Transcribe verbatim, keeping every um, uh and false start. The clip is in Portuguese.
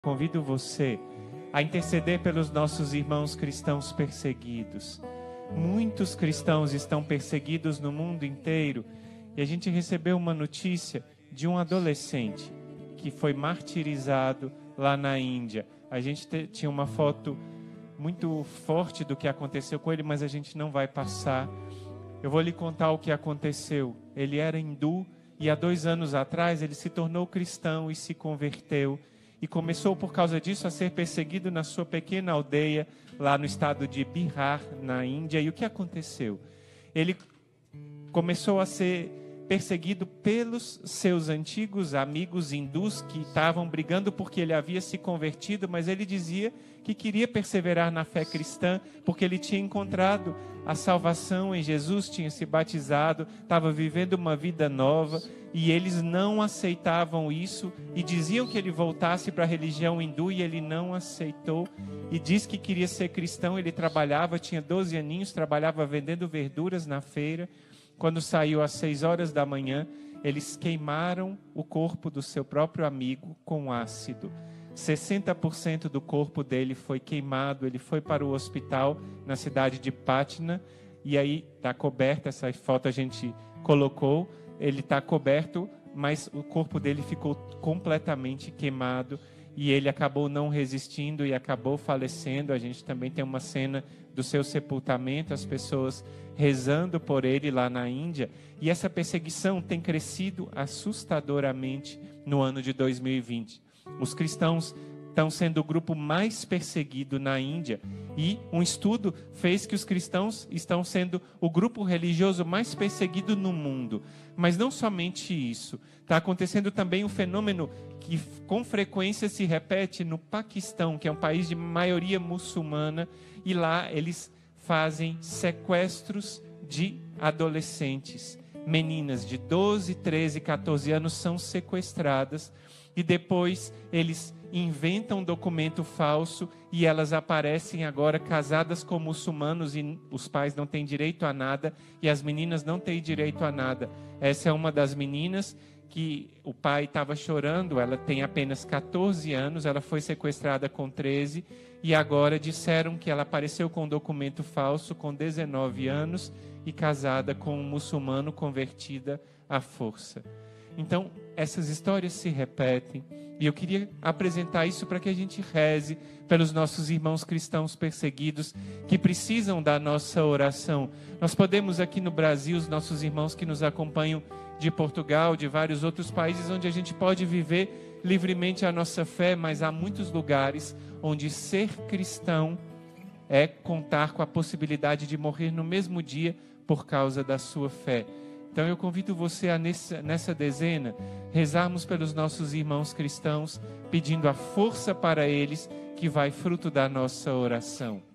Convido você a interceder pelos nossos irmãos cristãos perseguidos. Muitos cristãos estão perseguidos no mundo inteiro e a gente recebeu uma notícia de um adolescente que foi martirizado lá na Índia. A gente te, tinha uma foto muito forte do que aconteceu com ele, mas a gente não vai passar. Eu vou lhe contar o que aconteceu. Ele era hindu e há dois anos atrás ele se tornou cristão e se converteu. E começou por causa disso a ser perseguido na sua pequena aldeia, lá no estado de Bihar, na Índia. E o que aconteceu? Ele começou a ser perseguido pelos seus antigos amigos hindus que estavam brigando porque ele havia se convertido, mas ele dizia que queria perseverar na fé cristã, porque ele tinha encontrado a salvação em Jesus, tinha se batizado, estava vivendo uma vida nova, e eles não aceitavam isso e diziam que ele voltasse para a religião hindu, e ele não aceitou e disse que queria ser cristão. Ele trabalhava, tinha doze aninhos, trabalhava vendendo verduras na feira. Quando saiu às seis horas da manhã, eles queimaram o corpo do seu próprio amigo com ácido. sessenta por cento do corpo dele foi queimado. Ele foi para o hospital na cidade de Patna, e aí está coberta, essa foto a gente colocou, ele está coberto, mas o corpo dele ficou completamente queimado, e ele acabou não resistindo e acabou falecendo. A gente também tem uma cena do seu sepultamento, as pessoas rezando por ele lá na Índia, e essa perseguição tem crescido assustadoramente no ano de dois mil e vinte. Os cristãos estão sendo o grupo mais perseguido na Índia, e um estudo fez que os cristãos estão sendo o grupo religioso mais perseguido no mundo. Mas não somente isso, está acontecendo também um fenômeno que com frequência se repete no Paquistão, que é um país de maioria muçulmana, e lá eles fazem sequestros de adolescentes. Meninas de doze, treze, quatorze anos são sequestradas, e depois eles inventam um documento falso e elas aparecem agora casadas com muçulmanos, e os pais não têm direito a nada e as meninas não têm direito a nada. Essa é uma das meninas que o pai estava chorando. Ela tem apenas quatorze anos, ela foi sequestrada com treze, e agora disseram que ela apareceu com um documento falso com dezenove anos e casada com um muçulmano, convertida à força. Então, essas histórias se repetem, e eu queria apresentar isso para que a gente reze pelos nossos irmãos cristãos perseguidos, que precisam da nossa oração. Nós podemos aqui no Brasil, os nossos irmãos que nos acompanham de Portugal, de vários outros países, onde a gente pode viver livremente a nossa fé, mas há muitos lugares onde ser cristão é contar com a possibilidade de morrer no mesmo dia por causa da sua fé. Então eu convido você a nessa, nessa dezena, rezarmos pelos nossos irmãos cristãos, pedindo a força para eles, que vai fruto da nossa oração.